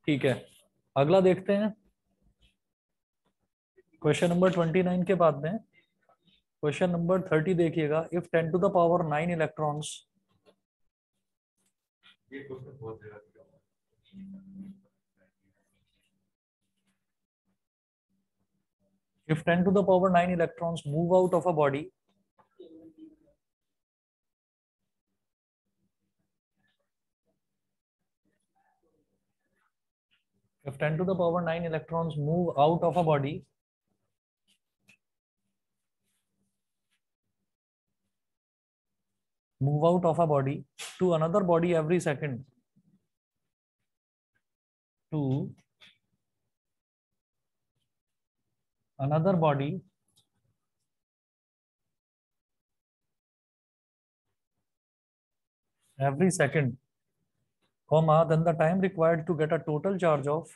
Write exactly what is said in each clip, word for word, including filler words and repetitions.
ठीक है, अगला देखते हैं क्वेश्चन नंबर ट्वेंटी नाइन के बाद में क्वेश्चन नंबर थर्टी देखिएगा। If ten to the power nine electrons if ten to the power nine electrons move out of a body if ten to the power nine electrons move out of a body move out of a body to another body every second to another body every second, comma, then the time required to get a total charge of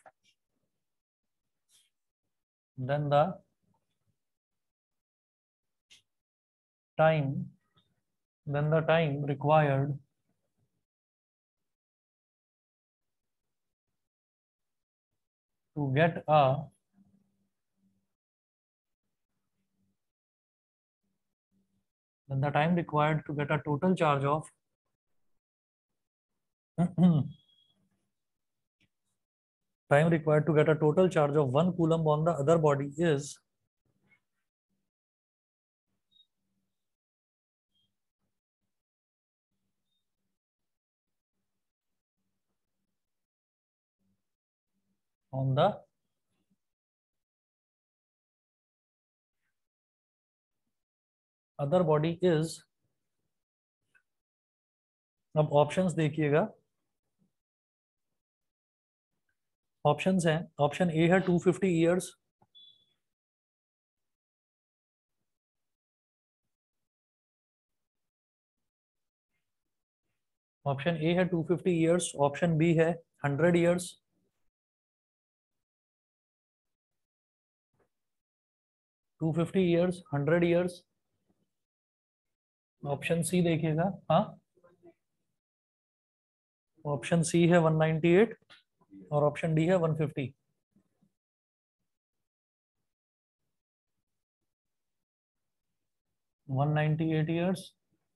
then the time then the time required to get a then the time required to get a total charge of time required to get a total charge of one coulomb on the other body is on the other body is। अब options देखिएगा, options हैं, option A है two fifty years, option A है two fifty years, option B है hundred years, two fifty years, hundred years, option C देखिएगा। हाँ, option C है one ninety eight और ऑप्शन डी है one fifty. One ninety eight years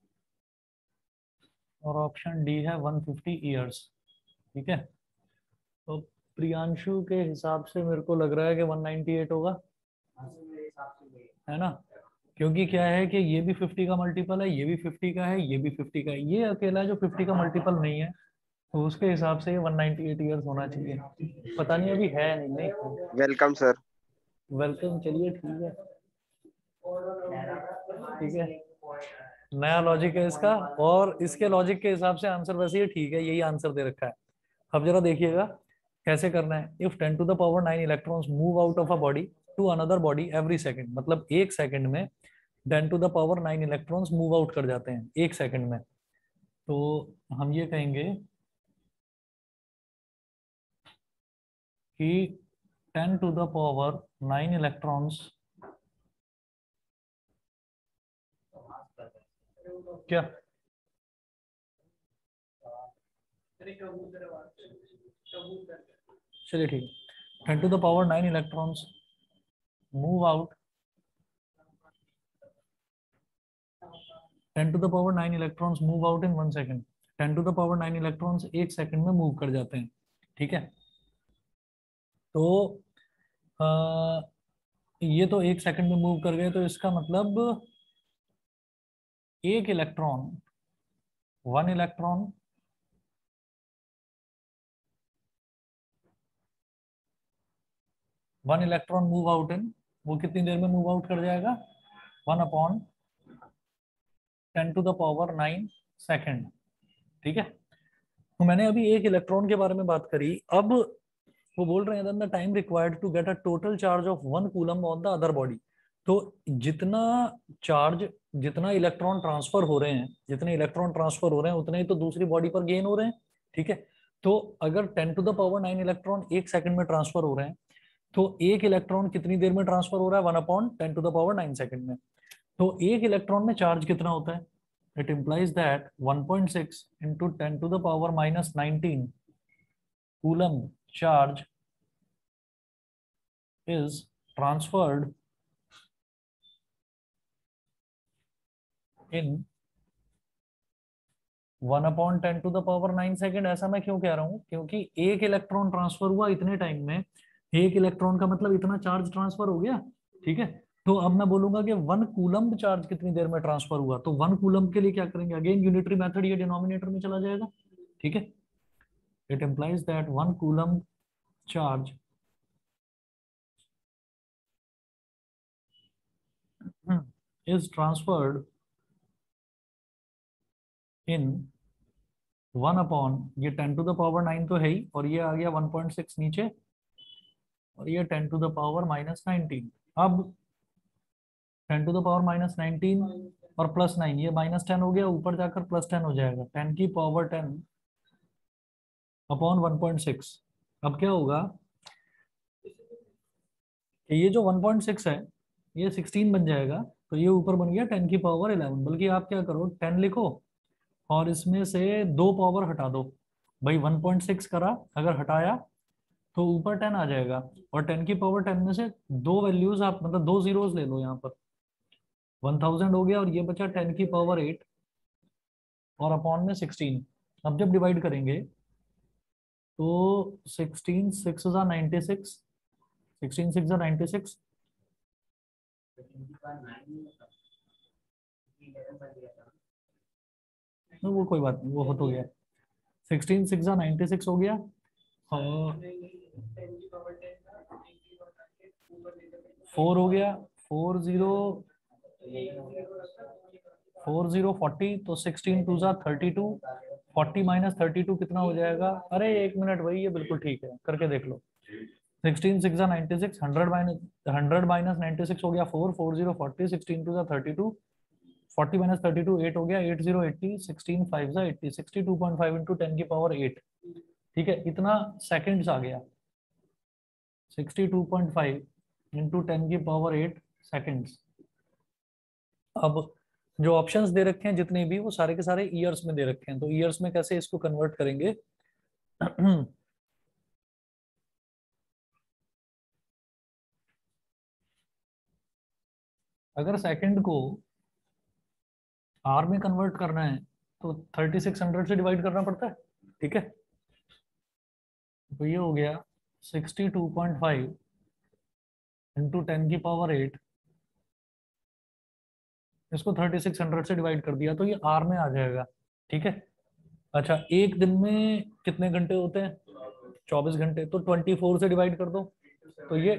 और option D है one fifty years. ठीक है, तो प्रियांशु के हिसाब से मेरे को लग रहा है कि वन नाइंटी एट होगा, है ना, क्योंकि क्या है कि ये भी फिफ्टी का मल्टीपल है, ये भी फिफ्टी का है, ये भी फिफ्टी का है, ये अकेला है जो फिफ्टी का मल्टीपल नहीं है, तो उसके हिसाब से ये वन नाइंटी एट ईयर्स होना चाहिए। पता नहीं अभी है नहीं, नहीं वेलकम सर। वेलकम, चलिए ठीक है, ठीक है, नया लॉजिक है इसका और इसके लॉजिक के हिसाब से आंसर वैसे ही ठीक है, यही आंसर दे रखा है। अब जरा देखिएगा कैसे करना है। If ten to the power nine electrons move out of a body to another body every second, मतलब एक सेकंड में ten to the power nine electrons move out कर जाते हैं एक सेकंड में, तो हम ये कहेंगे कि ten to the power nine electrons क्या चलिए ठीक है, ten to the power nine electrons move out ten to the power nine electrons move out in one second, ten to the power nine electrons एक second में move कर जाते हैं। ठीक है, तो आ, ये तो एक सेकंड में मूव कर गए, तो इसका मतलब एक electron one electron one electron move out in, वो कितनी देर में मूव आउट कर जाएगा, one upon ten to the power nine second. ठीक है, तो मैंने अभी एक इलेक्ट्रॉन के बारे में बात करी, अब वो बोल रहे हैं the time required to get a total charge of one coulomb on the other body. तो जितना चार्ज, जितना इलेक्ट्रॉन ट्रांसफर हो रहे हैं, जितने इलेक्ट्रॉन ट्रांसफर हो रहे हैं उतने ही तो दूसरी बॉडी पर गेन हो रहे हैं। ठीक है, तो अगर ten to the power nine electron एक सेकंड में ट्रांसफर हो रहे हैं, तो एक इलेक्ट्रॉन कितनी देर में ट्रांसफर हो रहा है, one upon ten to the power nine second में। तो एक इलेक्ट्रॉन में चार्ज कितना होता है, it implies that one point six into ten to the power minus nineteen coulomb charge is transferred in one upon ten to the power nine second. ऐसा मैं क्यों कह रहा हूं, क्योंकि एक इलेक्ट्रॉन ट्रांसफर हुआ इतने टाइम में, एक इलेक्ट्रॉन का मतलब इतना चार्ज ट्रांसफर हो गया, ठीक है। तो अब मैं बोलूंगा कि वन कूलम्ब चार्ज कितनी देर में ट्रांसफर हुआ, तो वन कूलम्ब के लिए क्या करेंगे, अगेन यूनिटरी मेथड, ये डिनोमिनेटर में चला जाएगा, ठीक है। It implies that one coulomb charge is transferred in one upon, ये ten to the power nine तो है ही, और ये आ गया वन पॉइंट सिक्स नीचे, और ये ten to the power minus nineteen. अब ten to the power minus nineteen और प्लस नाइन, ये माइनस टेन हो गया, ऊपर जाकर प्लस टेन हो जाएगा, टेन की power ten upon one point six. अब क्या होगा कि ये जो वन पॉइंट सिक्स है ये सिक्सटीन बन जाएगा, तो ये ऊपर बन गया टेन की पावर इलेवन। बल्कि आप क्या करो, टेन लिखो और इसमें से दो पावर हटा दो, भाई वन पॉइंट सिक्स करा, अगर हटाया तो ऊपर टेन आ जाएगा, और टेन की पावर टेन में से दो वैल्यूज आप, मतलब दो जीरोस ले लो यहाँ पर, वन थाउजेंड हो गया, और ये बचा टेन की पावर एट और अपॉन में सिक्सटीन। अब जब डिवाइड करेंगे तो सिक्सटीन सिक्स जा नाइन्टी सिक्स, सिक्सटीन सिक्स जा नाइन्टी सिक्स, वो कोई बात नहीं, वो हो तो गया, सिक्सटीन सिक्स जा नाइन्टी सिक्स हो गया, और फोर हो गया, four zero four zero forty, तो सिक्सटीन टू जा thirty two, forty minus thirty two कितना हो जाएगा, अरे एक मिनट भाई, ये बिल्कुल ठीक है, करके देख लो। सिक्सटीन सिक्स जा ninety six, hundred minus hundred minus ninety six हो गया four, four zero forty, sixteen two जा thirty two, forty minus thirty two eight हो गया, eight zero eighty, sixteen five जा eighty, sixty two point five into ten की power eight, ठीक है, इतना सेकंड्स आ गया, sixty two point five into ten की पावर एट सेकंड्स। अब जो ऑप्शंस दे रखे हैं जितने भी, वो सारे के सारे ईयर्स में दे रखे हैं, तो ईयर्स में कैसे इसको कन्वर्ट करेंगे अगर सेकंड को आर में कन्वर्ट करना है तो थर्टी सिक्स हंड्रेड से डिवाइड करना पड़ता है, ठीक है। तो ये हो गया sixty two point five into ten की पावर एट, इसको थर्टी सिक्स हंड्रेड से डिवाइड कर दिया तो ये आर में आ जाएगा, ठीक है। अच्छा, एक दिन में कितने घंटे होते हैं, चौबीस घंटे, तो ट्वेंटी फोर से डिवाइड कर दो, तो ये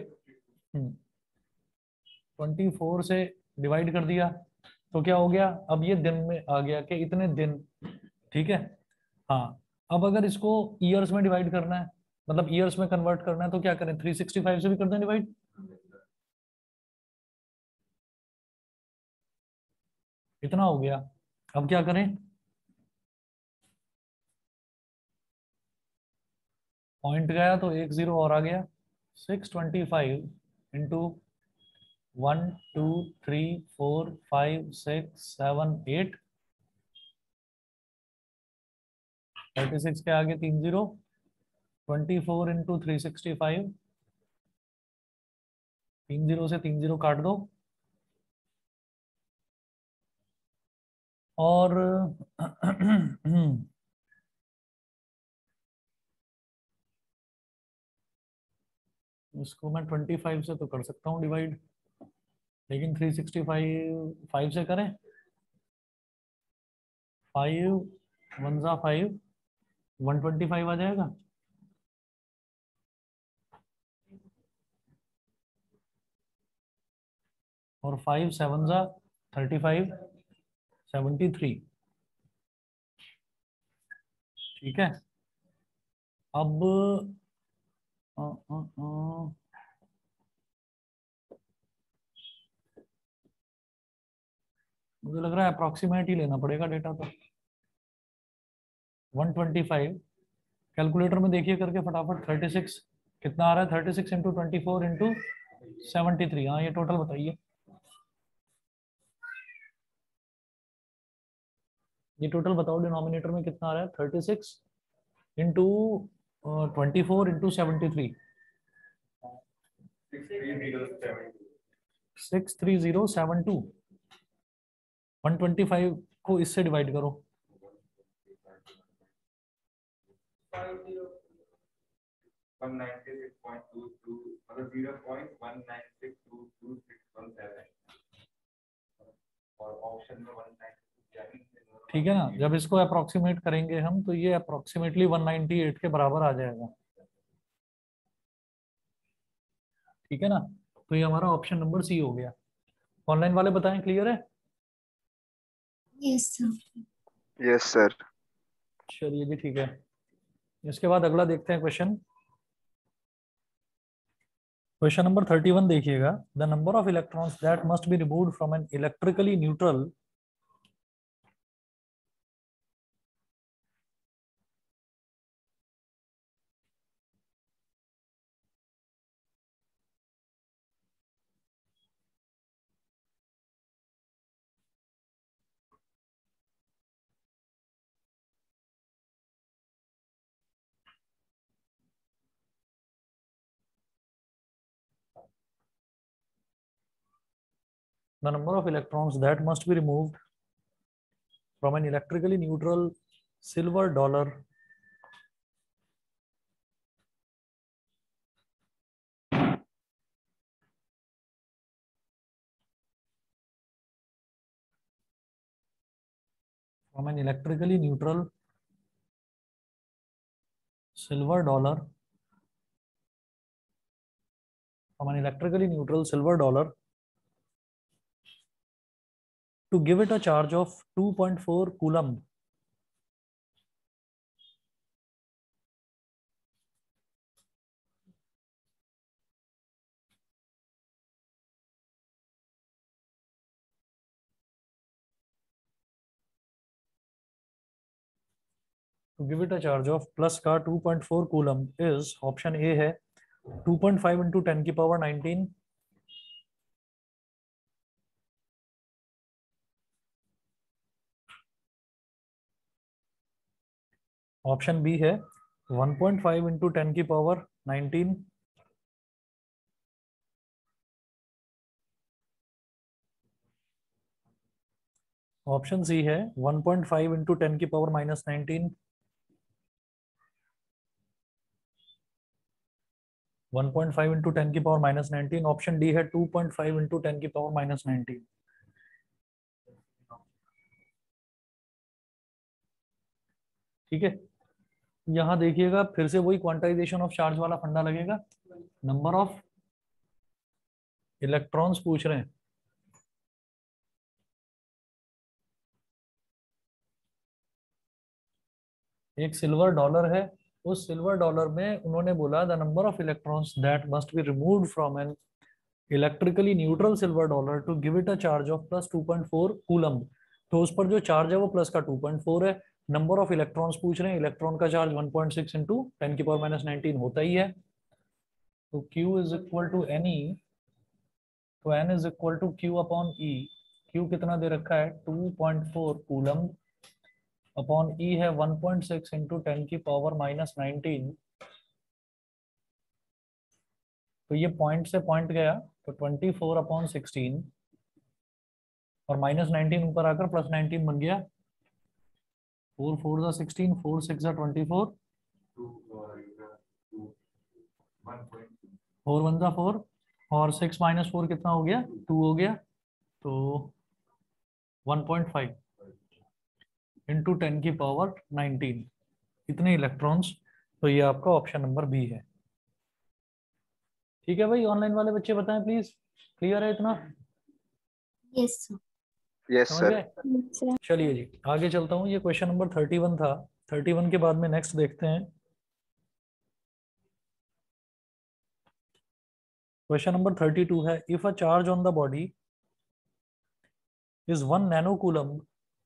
ट्वेंटी फोर से डिवाइड कर दिया तो क्या हो गया, अब ये दिन में आ गया कि इतने दिन, ठीक है। हाँ, अब अगर इसको ईयर्स में डिवाइड करना है, मतलब ईयर्स में कन्वर्ट करना है, तो क्या करें, थ्री सिक्सटी फाइव से भी कर दें डिवाइड, इतना हो गया। अब क्या करें, पॉइंट गया तो एक जीरो और आ गया, six twenty five into one two three four five six seven eight, thirty six के आगे तीन zero, twenty four into three sixty five, तीन जीरो से तीन जीरो काट दो, और इसको मैं ट्वेंटी फाइव से तो कर सकता हूँ डिवाइड, लेकिन थ्री सिक्सटी फाइव फाइव से करें, फाइव वन जा फाइव, वन ट्वेंटी फाइव आ जाएगा, और फाइव सेवन जा थर्टी फाइव, सेवेंटी थ्री, ठीक है। अब अ, अ, अ, मुझे लग रहा है अप्रोक्सीमेट ही लेना पड़ेगा डेटा, तो वन ट्वेंटी फाइव, कैलकुलेटर में देखिए करके फटाफट, थर्टी सिक्स कितना आ रहा है, thirty six into twenty four into seventy three, हाँ ये टोटल बताइए, ये टोटल बताओ डिनोमिनेटर में कितना आ रहा है, thirty six into twenty four into seventy three, six three zero seven two. One twenty five को इससे डिवाइड करो। One ninety six point two two मतलब zero point one nine six two two six one seven और option में one ninety. ठीक है ना, जब इसको अप्रोक्सीमेट करेंगे हम तो ये अप्रोक्सीमेटली वन नाइंटी एट के बराबर आ जाएगा। ठीक है ना, तो ये हमारा ऑप्शन नंबर सी हो गया। ऑनलाइन वाले बताएं, क्लियर है? Yes sir. Yes sir. चलिए जी, ठीक है। इसके बाद अगला देखते हैं question. Question number thirty one देखिएगा। The number of electrons that must be removed from an electrically neutral the number of electrons that must be removed from an electrically neutral silver dollar from an electrically neutral silver dollar from an electrically neutral silver dollar to give it a charge of two point four coulomb. To give it a charge of plus का two point four coulomb is option A है two point five into ten की power nineteen, option B है one point five into ten की power nineteen, option C है one point five into ten की power minus nineteen, one point five into ten की power minus nineteen, option D है two point five into ten की power minus nineteen. ठीक है, यहां देखिएगा फिर से वही क्वांटाइजेशन ऑफ चार्ज वाला फंडा लगेगा। नंबर ऑफ इलेक्ट्रॉन्स पूछ रहे हैं। एक सिल्वर डॉलर है, उस सिल्वर डॉलर में उन्होंने बोला the number of electrons that must be removed from an electrically neutral silver dollar to give it a charge of plus two point four coulomb. तो उस पर जो चार्ज है वो प्लस का टू पॉइंट फोर है। नंबर ऑफ इलेक्ट्रॉन्स पूछ रहे हैं, इलेक्ट्रॉन का charge one point six into ten की पावर माइनस नाइनटीन होता ही है। तो Q is equal to N ई, तो N is equal to Q upon E। Q कितना दे रखा है two point four coulomb upon E है one point six into ten की पावर माइनस नाइनटीन। तो ये पॉइंट से पॉइंट गया तो ट्वेंटी फोर अपॉन सिक्सटीन और माइनस नाइनटीन ऊपर आकर प्लस नाइनटीन बन गया। फोर फोर जा सिक्सटीन, फोर सिक्स जा ट्वेंटी फोर, फोर वन जा फोर और सिक्स माइनस फोर कितना हो गया, टू हो गया। तो one point five into ten की पावर नाइनटीन, इतने इलेक्ट्रॉन्स। तो ये आपका ऑप्शन नंबर बी है। ठीक है भाई, ऑनलाइन वाले बच्चे बताएं प्लीज, क्लियर है इतना? Yes sir. यस समझ सर। गए? चलिए जी आगे चलता हूँ। ये क्वेश्चन नंबर थर्टी वन था। थर्टी वन के बाद में नेक्स्ट देखते हैं क्वेश्चन नंबर थर्टी टू है। If a charge on the body is one nano coulomb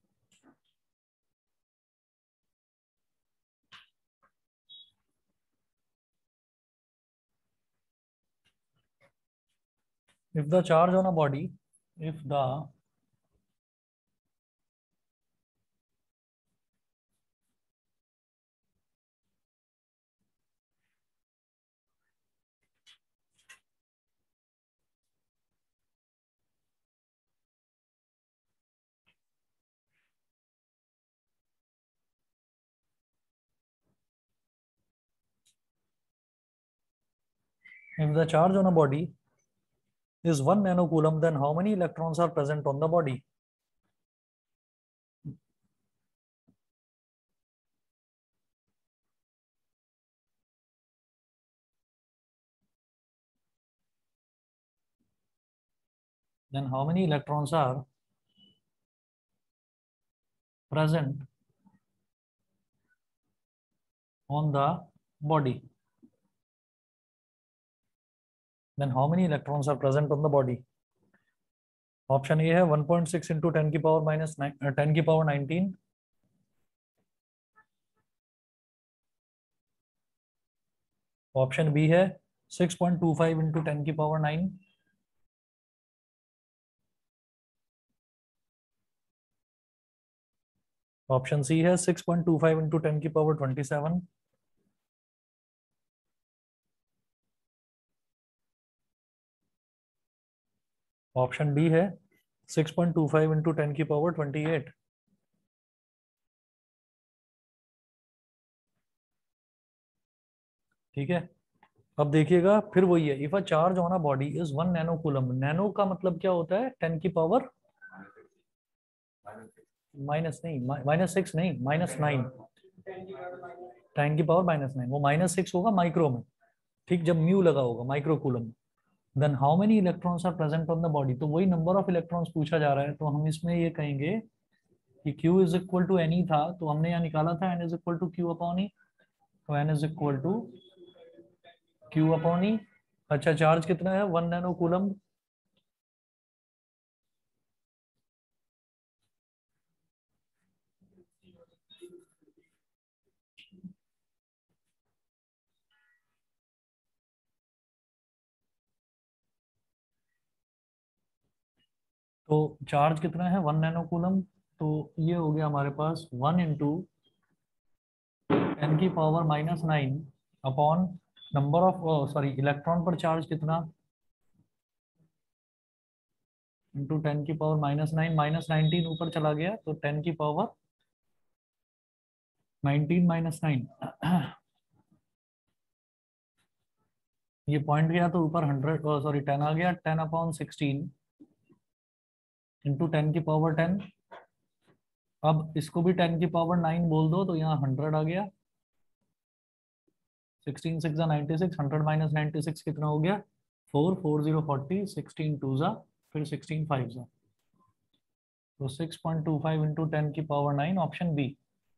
if the charge on a body if the If the charge on a body is one nanocoulomb, then how many electrons are present on the body? Then how many electrons are present on the body? Then how many electrons are present on the body? Option A है one point six into ten की power minus ten की power nineteen. Option B है six point two five into ten की power nine. Option C है six point two five into ten की power twenty-seven. Option D है six point two five into ten की power twenty-eight. ठीक है, अब देखिएगा फिर वही है, if a charge on a body is one nano coulomb. Nano का मतलब क्या होता है? टेन की पावर माइनस नहीं, माइनस सिक्स नहीं, माइनस नाइन. टेन की पावर माइनस नाइन, वो माइनस सिक्स होगा माइक्रो में, ठीक, जब म्यू लगा होगा micro coulomb. Then how many electrons are present on the body, तो वही नंबर ऑफ इलेक्ट्रॉन्स पूछा जा रहा है. तो हम इसमें ये कहेंगे कि Q is equal to N E था, तो हमने यहाँ निकाला था N is equal to Q upon E. तो N is equal to Q upon E. अच्छा, चार्ज कितना है? One nano coulomb. तो चार्ज कितना है? One nano coulomb. तो ये हो गया हमारे पास वन इंटू टेन की power minus nine upon number of sorry electron पर चार्ज कितना, इंटू टेन की power minus nine. Minus nineteen ऊपर चला गया तो टेन की पावर नाइनटीन माइनस नाइन. ये पॉइंट गया तो ऊपर हंड्रेड सॉरी टेन आ गया. Ten upon sixteen into ten की पावर टेन. अब इसको भी टेन की पावर नाइन बोल दो तो यहाँ हंड्रेड आ गया. सिक्सटीन सिक्स जा ninety six, hundred minus ninety six कितना हो गया? Four. Four zero forty. Sixteen two जा फिर सिक्सटीन फाइव जा. तो six point two five into ten की power nine. Option B.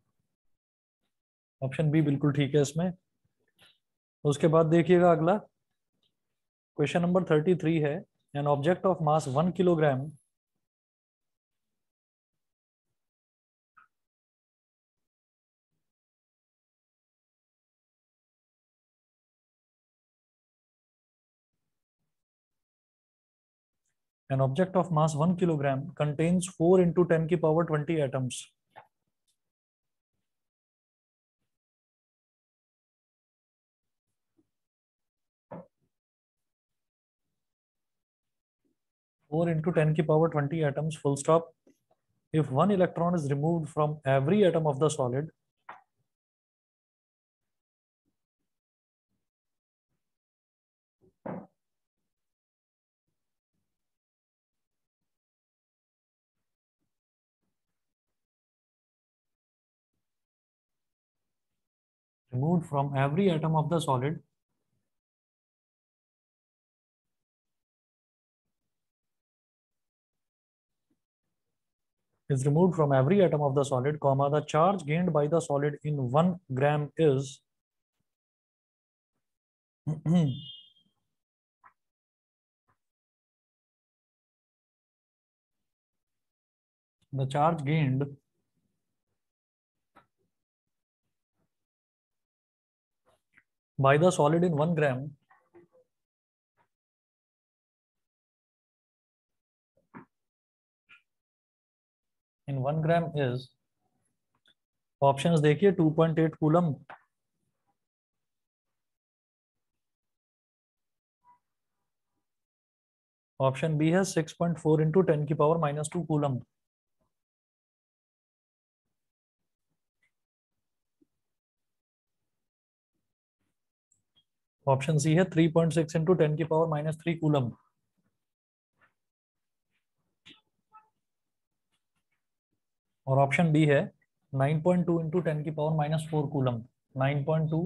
Option B बिल्कुल ठीक है इसमें. उसके बाद देखिएगा अगला क्वेश्चन नंबर थर्टी थ्री है. An object of mass one kilogram An object of mass one kilogram contains four into ten की power twenty atoms. four into ten की power twenty atoms, full stop. If one electron is removed from every atom of the solid, removed from every atom of the solid, is removed from every atom of the solid, comma, the charge gained by the solid in one gram is the charge gained by the solid in one gram in one gram is, options देखिए, two point eight coulomb, option B है six point four into ten की power minus two coulomb. Option C है three point six into ten की power minus three coulomb. और option B है nine point two into ten की power minus four coulomb. Nine point two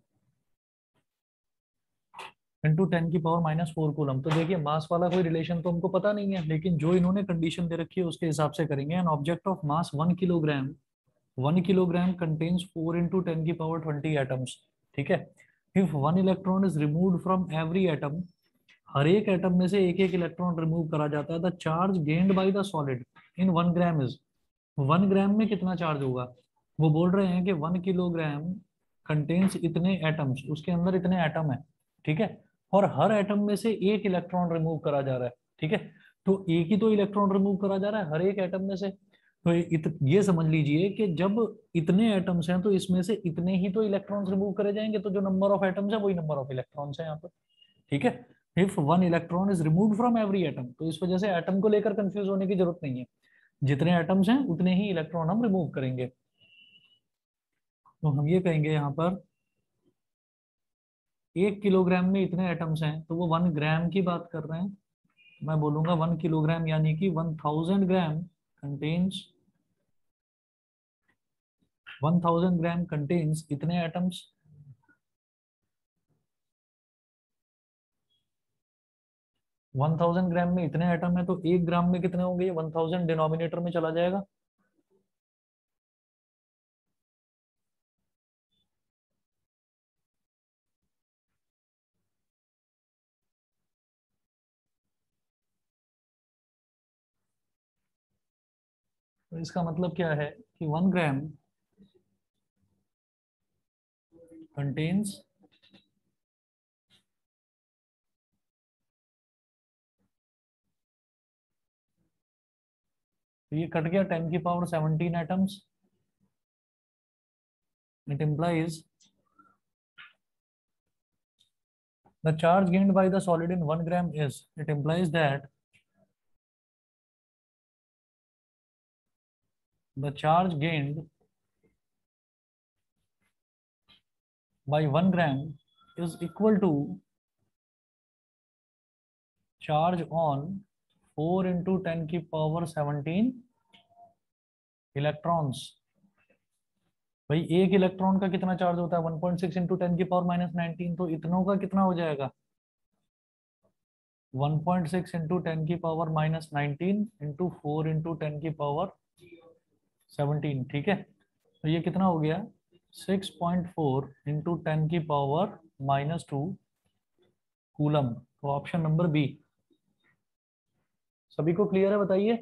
into ten की power minus four coulomb. तो देखिए मास वाला कोई रिलेशन तो हमको पता नहीं है, लेकिन जो इन्होंने कंडीशन दे रखी है उसके हिसाब से करेंगे। An object of mass one kilogram one kilogram contains four into ten की पावर ट्वेंटी एटम्स। ठीक है। If one electron is removed from every atom, हर एक एटम में से एक एक इलेक्ट्रॉन रिमूव करा जाता है। The charge gained by the solid in one gram is, one gram में कितना चार्ज होगा। वो बोल रहे हैं कि वन किलोग्राम कंटेन्स इतने एटम्स, उसके अंदर इतने एटम है। ठीक है। और हर एटम में से एक इलेक्ट्रॉन रिमूव करा जा रहा है। ठीक है। तो एक ही तो इलेक्ट्रॉन रिमूव करा जा रहा है हर एक एटम में से। तो इत, ये समझ लीजिए कि जब इतने एटम्स हैं तो इसमें से इतने ही तो इलेक्ट्रॉन्स रिमूव करे जाएंगे। तो जो नंबर ऑफ एटम्स है वही नंबर ऑफ इलेक्ट्रॉन्स है यहाँ पर। ठीक है। If one electron is removed from every atom, तो इस वजह से एटम को लेकर कंफ्यूज होने की जरूरत नहीं है। जितने एटम्स हैं उतने ही इलेक्ट्रॉन हम रिमूव करेंगे। तो हम ये कहेंगे यहाँ पर एक किलोग्राम में इतने एटम्स हैं, तो वो वन ग्राम की बात कर रहे हैं। मैं बोलूंगा वन किलोग्राम यानी कि one thousand gram contains one thousand gram contains इतने एटम्स। वन थाउजेंड ग्राम में इतने एटम है तो एक ग्राम में कितने होंगे, वन थाउजेंड डिनोमिनेटर में चला जाएगा। तो इसका मतलब क्या है कि वन ग्राम कंटेन्स तो ये कट गया टेन की power seventeen atoms. It implies the charge gained by the solid in one gram is, it implies that the charge gained by one gram is equal to charge on four into ten की power seventeen electrons. भाई एक electron का कितना charge होता है, one point six into ten की power minus nineteen. तो इतनों का कितना हो जाएगा, one point six into ten की power minus nineteen into four into ten की पावर सेवनटीन। ठीक है। तो ये कितना हो गया, six point four into ten की पावर माइनस टू कूलम। तो ऑप्शन नंबर बी। सभी को क्लियर है, बताइए।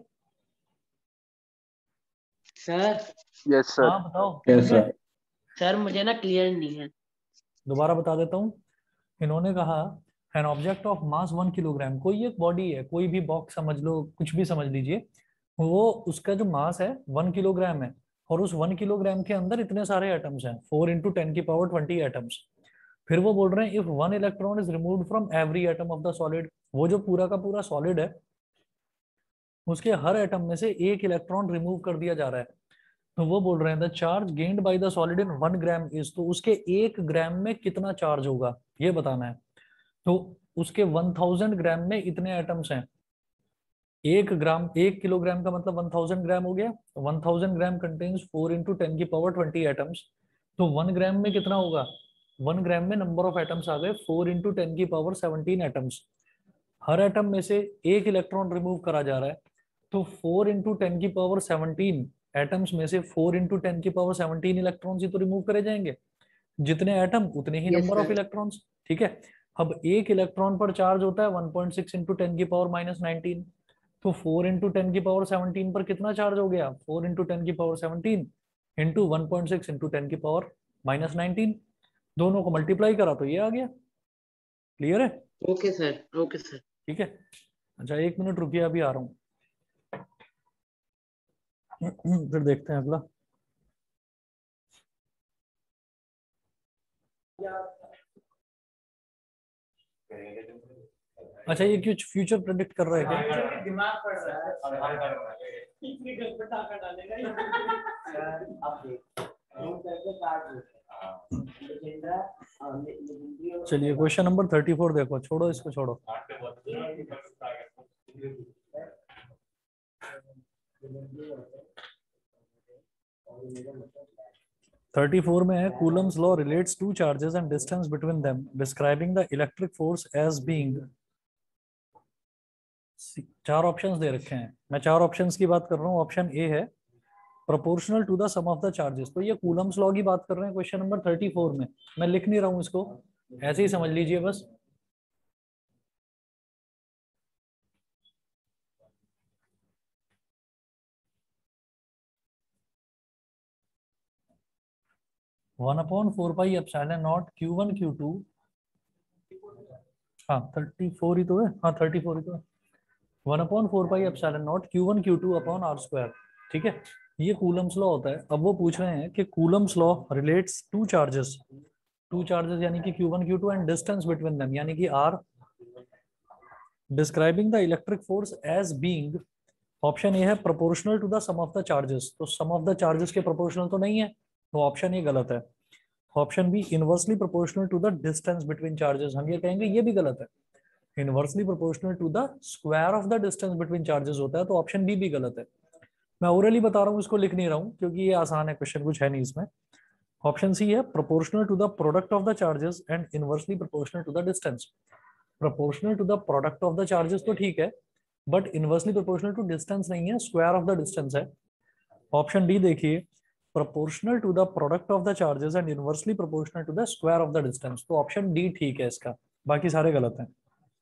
Sir yes sir. हाँ बताओ। Yes sir. सर मुझे ना क्लियर नहीं है। दोबारा बता देता हूँ। इन्होंने कहा an object of mass one kilogram, कोई एक बॉडी है, कोई भी बॉक्स समझ लो, कुछ भी समझ लीजिए, वो उसका जो मास है वन किलोग्राम है। और उस वन किलोग्राम के अंदर इतने सारे एटम्स हैं, फोर इंटू टेन की पावर ट्वेंटी एटम्स। फिर वो बोल रहे हैं if one electron is removed from every atom of the solid, वो जो पूरा का पूरा सॉलिड है उसके हर एटम में से एक इलेक्ट्रॉन रिमूव कर दिया जा रहा है। तो वो बोल रहे हैं the charge gained by the solid in one gram is, तो उसके एक ग्राम में कितना चार्ज होगा ये बताना है। तो उसके वन थाउजेंड ग्राम में इतने एटम्स हैं, एक ग्राम एक किलोग्राम का मतलब वन थाउजेंड ग्राम हो गया। One thousand gram contains four into ten की पावर ट्वेंटी एटम्स। तो वन ग्राम में कितना होगा, वन ग्राम में नंबर ऑफ एटम्स आ गए फोर इंटू टेन की पावर सेवनटीन एटम्स। हर एटम में से एक इलेक्ट्रॉन रिमूव करा जा रहा है। तो फोर इंटू टेन की पावर सेवनटीन एटम्स में से फोर इंटू टेन की पावर सेवनटीन इलेक्ट्रॉन्स ही तो रिमूव करे जाएंगे। जितने एटम उतने ही Yes, number of sir. Electrons. ठीक है। अब एक इलेक्ट्रॉन पर चार्ज होता है one point six into ten की पावर माइनस नाइनटीन। तो फोर इंटू टेन की पावर सेवनटीन पर कितना चार्ज हो गया, फोर इंटू टेन की power seventeen into one point six into ten की पावर माइनस नाइनटीन। दोनों को मल्टीप्लाई करा तो ये आ गया। क्लियर है। Okay sir, okay sir. ठीक है। अच्छा एक मिनट रुकिए, अभी आ रहा हूँ। फिर देखते हैं अगला। अच्छा ये कुछ फ्यूचर प्रेडिक्ट कर रहे हैं। दिमाग पड़ रहा है। चलिए क्वेश्चन नंबर थर्टी फोर देखो, छोड़ो इसको छोड़ो। थर्टी फोर में है Coulomb's law relates to charges and distance between them describing the electric force as being. चार ऑप्शंस दे रखे हैं, मैं चार ऑप्शंस की बात कर रहा हूँ। ऑप्शन ए है proportional to the sum of the charges, तो ये कूलम्स लॉ की बात कर रहे हैं क्वेश्चन नंबर थर्टी फोर में। मैं लिख नहीं रहा हूँ इसको, ऐसे ही समझ लीजिए बस। One upon four pi epsilon naught q one q two, हाँ थर्टी फोर ही तो है, हाँ थर्टी फोर ही तो है। One upon four pi epsilon naught q one q two upon r square, ठीक है। ये कूलम्स लॉ होता है। अब वो पूछ रहे हैं कि Coulomb's law relates to charges, two charges यानी कि q one q two and distance between them यानी कि r, describing the electric force as being. Option A है proportional to the sum of the charges, तो sum of the charges के proportional तो नहीं है, तो ऑप्शन ए गलत है। Option B inversely proportional to the distance between charges, हम ये कहेंगे ये भी गलत है। Inversely proportional to the square of the distance between charges होता है, तो ऑप्शन बी भी गलत है। मैं ओरली बता रहा हूँ, इसको लिख नहीं रहा हूँ क्योंकि ये आसान है क्वेश्चन, कुछ है नहीं इसमें। ऑप्शन सी है proportional to the product of the charges and inversely proportional to the distance. Proportional to the product of the charges तो ठीक है, but inversely proportional to distance नहीं है, स्क्वायर ऑफ द डिस्टेंस है। Option D देखिए, proportional to the product of the charges and inversely proportional to the square of the distance, तो option D ठीक है इसका, बाकी सारे गलत हैं।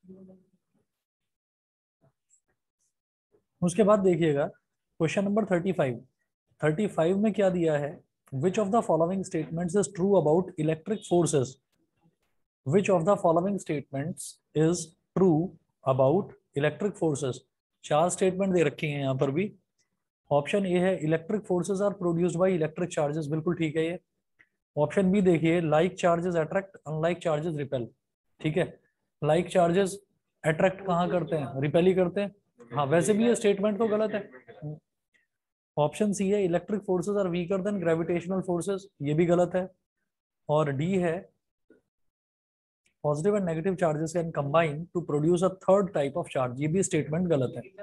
उसके बाद देखिएगा question number thirty five. Thirty five में क्या दिया है, which of the following statements is true about electric forces. Which of the following statements is true about electric forces. चार स्टेटमेंट दे रखी हैं यहाँ पर भी। ऑप्शन ए है electric forces are produced by electric charges, बिल्कुल ठीक है ये। ऑप्शन बी देखिए, like charges attract unlike charges repel, ठीक है। लाइक चार्जेस अट्रैक्ट कहाँ करते हैं, रिपेल ही करते हैं, हाँ वैसे भी ये स्टेटमेंट तो गलत है। ऑप्शन सी है electric forces are weaker than gravitational forces, ये भी गलत है। और डी है positive and negative charges can combine to produce a third type of charge, ये भी स्टेटमेंट गलत है।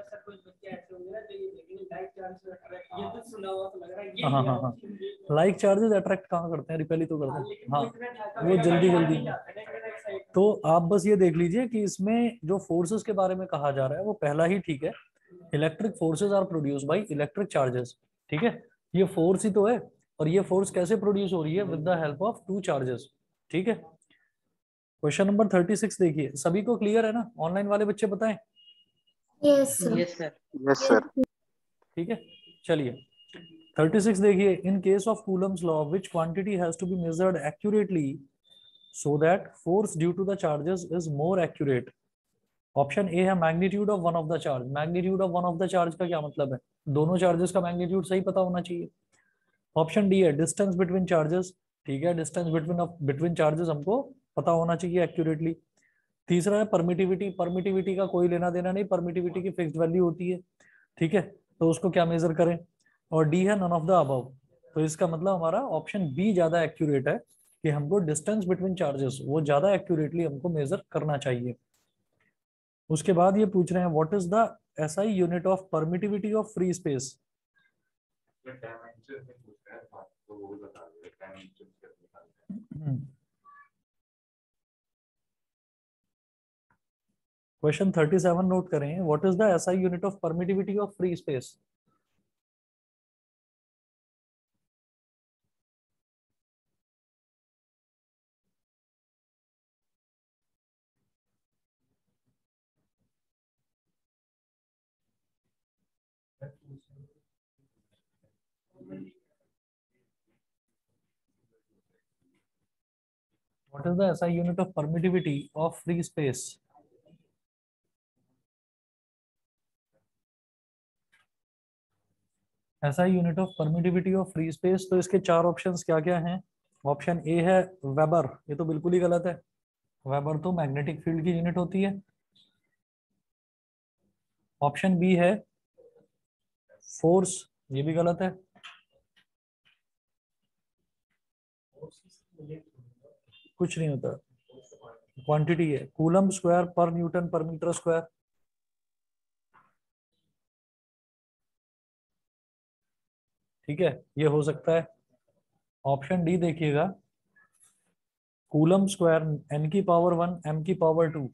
हाँ हाँ हाँ, लाइक चार्जेस अट्रैक्ट कहाँ करते हैं, रिपेल ही तो करते हैं, हाँ वो जल्दी जल्दी। तो आप बस ये देख लीजिए कि इसमें जो फोर्सेस के बारे में कहा जा रहा है वो पहला ही ठीक है, electric forces are produce by electric charges, ठीक है। ये फोर्स ही तो है, और ये फोर्स कैसे प्रोड्यूस हो रही है, with the help of two charges, ठीक है। क्वेश्चन नंबर थर्टी सिक्स देखिए, सभी को क्लियर है ना, ऑनलाइन वाले बच्चे बताएं। Yes, sir. Yes sir. Yes sir. ठीक है, चलिए थर्टी सिक्स देखिए, in case of Coulomb's law which quantity has to be measured accurately so that force due to the charges is more accurate. Option A है magnitude of one of the charge. Magnitude of one of the charge का क्या मतलब है, दोनों charges का magnitude सही पता होना चाहिए। ऑप्शन डी है डिस्टेंस बिटवीन चार्जेस, ठीक है, डिस्टेंस बिटवीन बिटवीन चार्जेस हमको पता होना चाहिए एक्यूरेटली। तीसरा है परमिटिविटी, परमिटिविटी का कोई लेना देना नहीं, परमिटिविटी की फिक्स्ड वैल्यू होती है, ठीक है, तो उसको क्या मेजर करें। और डी है नन ऑफ द अबव, तो इसका मतलब हमारा ऑप्शन बी ज्यादा एक्यूरेट है कि हमको डिस्टेंस बिटवीन चार्जेस वो ज्यादा एक्यूरेटली हमको मेजर करना चाहिए। उसके बाद ये पूछ रहे हैं what is the SI unit of permittivity of free space. Dimension में पूछता है तो वो बता दो डायमेंशन कैसे निकालते हैं। क्वेश्चन थर्टी सेवन नोट करें, what is the SI unit of permittivity of free space. What is the S I unit of permittivity of free space? S I unit of permittivity of free space, तो इसके चार options क्या क्या हैं। Option A है weber, ये तो बिल्कुल ही गलत है, वेबर तो मैग्नेटिक फील्ड की यूनिट होती है। ऑप्शन बी है फोर्स, ये भी गलत है। कुछ नहीं होता, क्वांटिटी है। Coulomb square per newton per metre square. ठीक है, ये हो सकता है। ऑप्शन डी देखिएगा, कूलम स्क्वायर एन की पावर वन एम की पावर टू,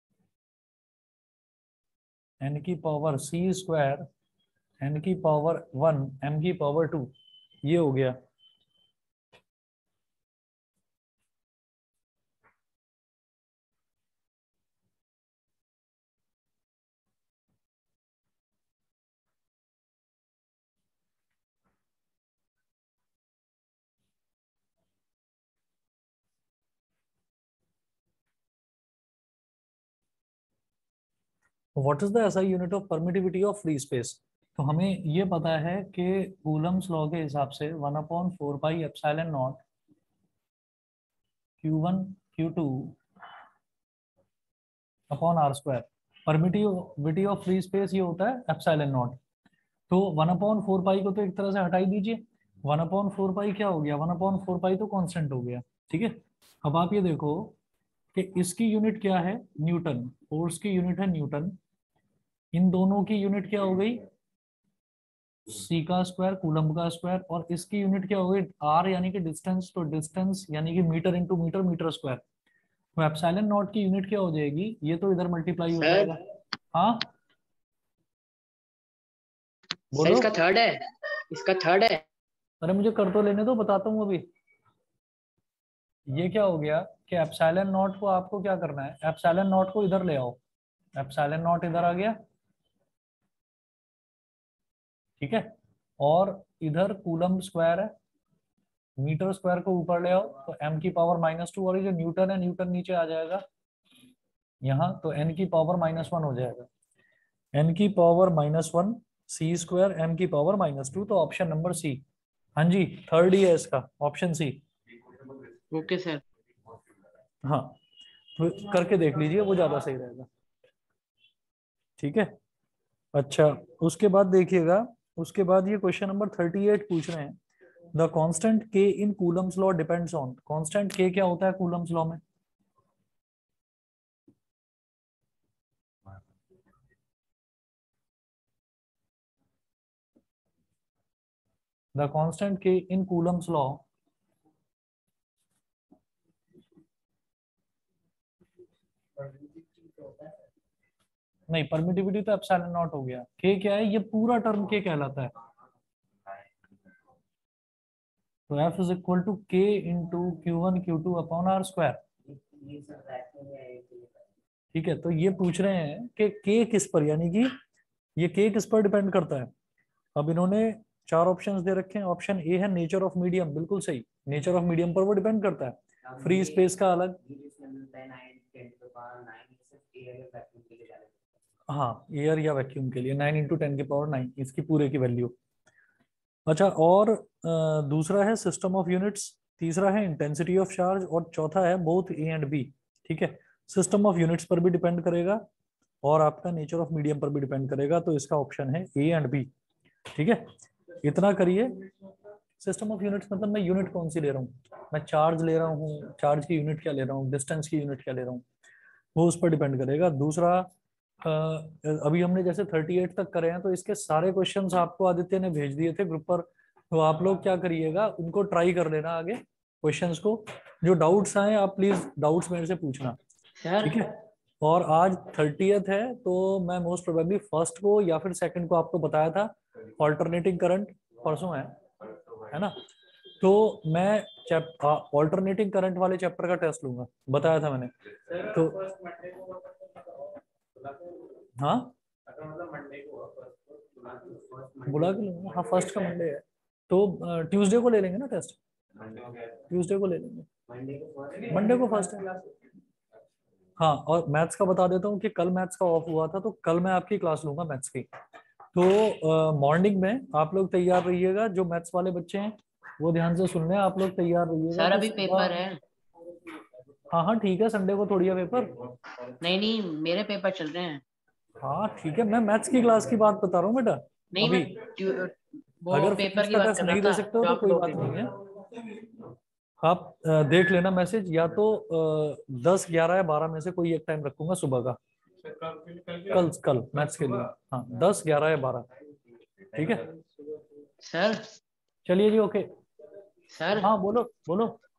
एन की पावर सी स्क्वायर एन की पावर वन एम की पावर टू, ये हो गया। What is the SI unit of permittivity of free space? तो हमें ये पता है कि कूलम्स लॉ के हिसाब से one upon four pi epsilon naught q one q two upon r square, permittivity of free space ये होता है एप्सिलॉन नॉट। तो वन अपॉन फोर पाई को तो एक तरह से हटाई दीजिए, वन अपॉन फोर पाई क्या हो गया, वन अपॉन फोर पाई तो कांस्टेंट हो गया। ठीक है, अब आप ये देखो कि इसकी यूनिट क्या है, न्यूटन, फोर्स की यूनिट है न्यूटन, इन दोनों की यूनिट क्या हो गई, सी का स्क्वायर कूलम का स्क्वायर, और इसकी यूनिट क्या हो गई आर यानी कि डिस्टेंस, तो डिस्टेंस यानी कि metre into metre metre square. तो एप्सिलॉन नॉट की यूनिट क्या हो जाएगी, ये तो इधर मल्टीप्लाई हो सर जाएगा। हाँ सर बोलो। इसका थर्ड है, इसका थर्ड है। अरे मुझे कर तो लेने दो, बताता हूँ अभी। ये क्या हो गया कि एप्सिलॉन नॉट को आपको क्या करना है, एप्सिलॉन नॉट को इधर ले आओ, एप्सिलॉन नॉट इधर आ गया। ठीक है, और इधर कूलम स्क्वायर है, मीटर स्क्वायर को ऊपर ले आओ तो एम की पावर माइनस टू, और ये जो न्यूटन है न्यूटन नीचे आ जाएगा यहाँ, तो एन की पावर माइनस वन हो जाएगा, एन की power minus one C square M की पावर माइनस टू, तो ऑप्शन नंबर सी। हाँ जी, थर्ड ही है इसका, ऑप्शन सी। Okay sir. हाँ, तो करके देख लीजिए, वो ज्यादा सही रहेगा। ठीक है, अच्छा उसके बाद देखिएगा, उसके बाद ये क्वेश्चन नंबर थर्टी एट पूछ रहे हैं, the constant K in Coulomb's law depends on. Constant K क्या होता है कूलम्स लॉ में, the constant K in Coulomb's law, नहीं परमिटिविटी तो एप्सिलॉन नॉट हो गया, के क्या है, ये पूरा टर्म के कहलाता है। तो F is equal to K into q one q two upon r square. ठीक है, तो ये पूछ रहे हैं कि के किस पर, यानी कि ये के किस पर डिपेंड करता है। अब इन्होंने चार ऑप्शंस दे रखे हैं, ऑप्शन ए है नेचर ऑफ मीडियम, बिल्कुल सही, नेचर ऑफ मीडियम पर वो डिपेंड करता है, फ्री स्पेस का अलग। हाँ, एयर या वैक्यूम के लिए नाइन इंटू टेन की पावर नाइन, इसकी पूरे की वैल्यू। अच्छा, और अ, दूसरा है सिस्टम ऑफ यूनिट्स, तीसरा है इंटेंसिटी ऑफ चार्ज, और चौथा है बोथ ए एंड बी। ठीक है, सिस्टम ऑफ यूनिट्स पर भी डिपेंड करेगा और आपका नेचर ऑफ मीडियम पर भी डिपेंड करेगा, तो इसका ऑप्शन है ए एंड बी। ठीक है, इतना करिए। सिस्टम ऑफ यूनिट्स मतलब मैं यूनिट कौन सी ले रहा हूँ, मैं चार्ज ले रहा हूँ, चार्ज की यूनिट क्या ले रहा हूँ, डिस्टेंस की यूनिट क्या ले रहा हूँ, वो उस पर डिपेंड करेगा। दूसरा, अ, अभी हमने जैसे थर्टी एट तक करे हैं, तो इसके सारे क्वेश्चंस आपको आदित्य ने भेज दिए थे ग्रुप पर, तो आप लोग क्या करिएगा, उनको ट्राई कर लेना आगे क्वेश्चंस को। जो डाउट्स आए आप प्लीज डाउट्स मेरे से पूछना। सर ठीक है, और आज थर्टीएथ है, तो मैं मोस्ट प्रोबेबली फर्स्ट को या फिर सेकंड को आपको बताया था, ऑल्टरनेटिंग करंट परसों है है ना, तो मैं ऑल्टरनेटिंग करंट वाले चैप्टर का टेस्ट लूंगा, बताया था मैंने। तो हाँ बुला के लूंगा, हाँ फर्स्ट का मंडे है, तो ट्यूसडे को ले लेंगे ना टेस्ट, ट्यूसडे को ले लेंगे, मंडे को फर्स्ट है। हाँ, और मैथ्स का बता देता हूँ कि कल मैथ्स का ऑफ हुआ था, तो कल मैं आपकी क्लास लूंगा मैथ्स की। तो मॉर्निंग में आप लोग तैयार रहिएगा, जो मैथ्स वाले बच्चे हैं वो ध्यान से सुन रहे हैं, आप लोग तैयार रहिएगा। सर तो अभी सुबह- पेपर है। हाँ हाँ ठीक है, संडे को थोड़ी है पेपर। नहीं नहीं, मेरे पेपर चल रहे हैं। हाँ ठीक है, मैं मैथ्स की क्लास की बात बता रहा हूँ बेटा। नहीं अभी मैं ट्यू- वो अगर पेपर फिजिक्स की का बात टेस्ट कर रहा नहीं दे था सकते हो जो तो आप कोई लोग बात के नहीं है। आप अ, देख लेना मैसेज, या तो दस ग्यारह या बारह में से कोई एक टाइम रखूंगा सुबह का, कल कल मैथ्स के लिए। हाँ, दस ग्यारह या बारह, ठीक है। सर चलिए जी, ओके। सर हाँ बोलो बोलो।